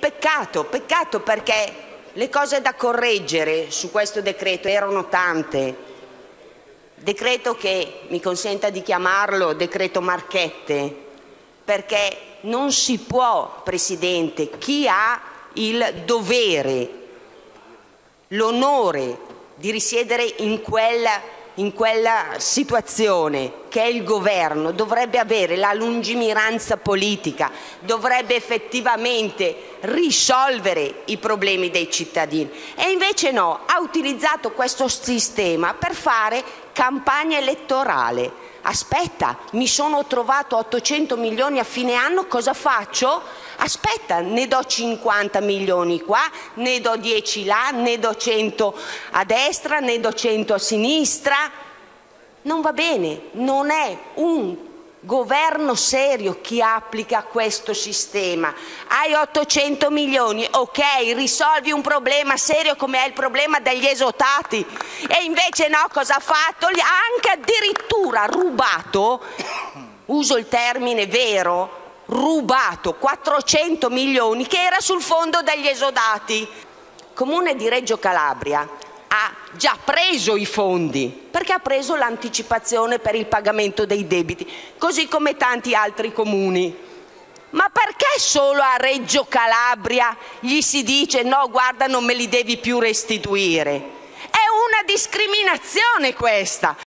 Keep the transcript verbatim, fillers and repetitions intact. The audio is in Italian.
peccato, peccato perché le cose da correggere su questo decreto erano tante. Decreto che mi consenta di chiamarlo decreto marchette, perché non si può, Presidente, chi ha il dovere, l'onore di risiedere in quella, in quella situazione che è il governo, dovrebbe avere la lungimiranza politica, dovrebbe effettivamente risolvere i problemi dei cittadini. E invece no, ha utilizzato questo sistema per fare campagna elettorale. Aspetta, mi sono trovato ottocento milioni a fine anno, cosa faccio? Aspetta, ne do cinquanta milioni qua, ne do dieci là, ne do cento a destra, ne do cento a sinistra. Non va bene, non è un governo serio chi applica questo sistema. Hai ottocento milioni, ok, risolvi un problema serio come è il problema degli esodati, e invece no, cosa ha fatto? Ha anche addirittura rubato, uso il termine vero, rubato quattrocento milioni che era sul fondo degli esodati. Comune di Reggio Calabria ha già preso i fondi perché ha preso l'anticipazione per il pagamento dei debiti, così come tanti altri comuni. Ma perché solo a Reggio Calabria gli si dice no, guarda, non me li devi più restituire? È una discriminazione questa.